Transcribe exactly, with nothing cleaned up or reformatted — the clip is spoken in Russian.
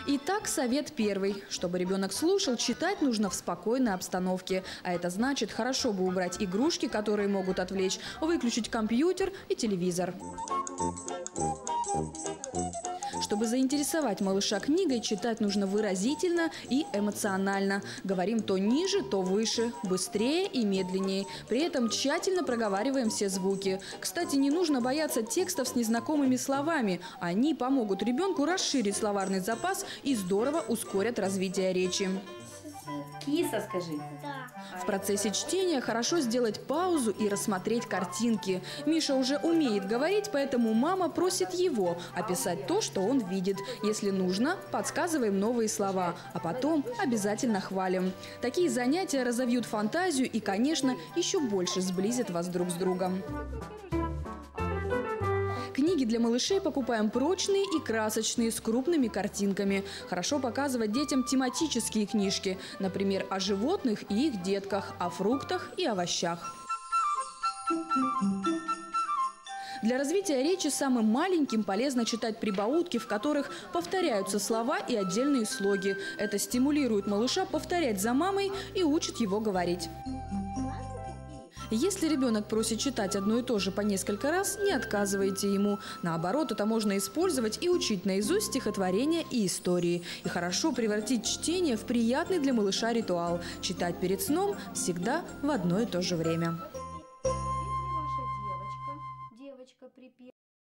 Итак, совет первый. Чтобы ребенок слушал, читать нужно в спокойной обстановке. А это значит, хорошо бы убрать игрушки, которые могут отвлечь, выключить компьютер и телевизор. Чтобы заинтересовать малыша книгой, читать нужно выразительно и эмоционально. Говорим то ниже, то выше, быстрее и медленнее. При этом тщательно проговариваем все звуки. Кстати, не нужно бояться текстов с незнакомыми словами. Они помогут ребенку расширить словарный запас и здорово ускорят развитие речи. Киса, скажи. Да. В процессе чтения хорошо сделать паузу и рассмотреть картинки. Миша уже умеет говорить, поэтому мама просит его описать то, что он видит. Если нужно, подсказываем новые слова, а потом обязательно хвалим. Такие занятия разовьют фантазию и, конечно, еще больше сблизят вас друг с другом. Книги для малышей покупаем прочные и красочные, с крупными картинками. Хорошо показывать детям тематические книжки, например, о животных и их детках, о фруктах и овощах. Для развития речи самым маленьким полезно читать прибаутки, в которых повторяются слова и отдельные слоги. Это стимулирует малыша повторять за мамой и учит его говорить. Если ребенок просит читать одно и то же по несколько раз, не отказывайте ему. Наоборот, это можно использовать и учить наизусть стихотворения и истории. И хорошо превратить чтение в приятный для малыша ритуал. Читать перед сном всегда в одно и то же время.